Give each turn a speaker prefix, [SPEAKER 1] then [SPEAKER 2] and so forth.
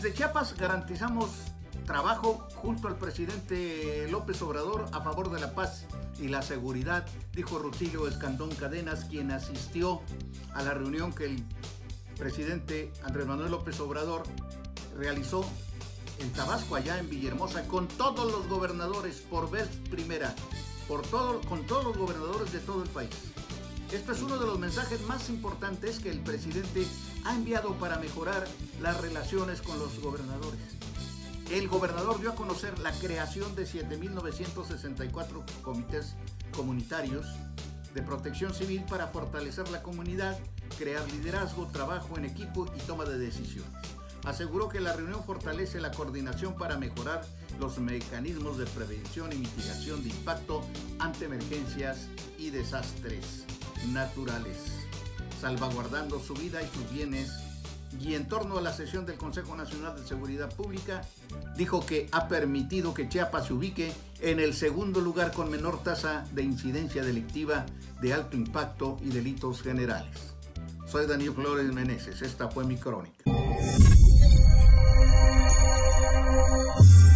[SPEAKER 1] Desde Chiapas garantizamos trabajo junto al presidente López Obrador a favor de la paz y la seguridad, dijo Rutilio Escandón Cadenas, quien asistió a la reunión que el presidente Andrés Manuel López Obrador realizó en Tabasco, allá en Villahermosa, con todos los gobernadores por vez primera, con todos los gobernadores de todo el país. Esto es uno de los mensajes más importantes que el presidente ha enviado para mejorar las relaciones con los gobernadores. El gobernador dio a conocer la creación de 7.964 comités comunitarios de protección civil para fortalecer la comunidad, crear liderazgo, trabajo en equipo y toma de decisiones. Aseguró que la reunión fortalece la coordinación para mejorar los mecanismos de prevención y mitigación de impacto ante emergencias y desastres naturales, salvaguardando su vida y sus bienes. Y en torno a la sesión del Consejo Nacional de Seguridad Pública, dijo que ha permitido que Chiapas se ubique en el segundo lugar con menor tasa de incidencia delictiva de alto impacto y delitos generales. Soy Daniel Flores Meneses, esta fue mi crónica.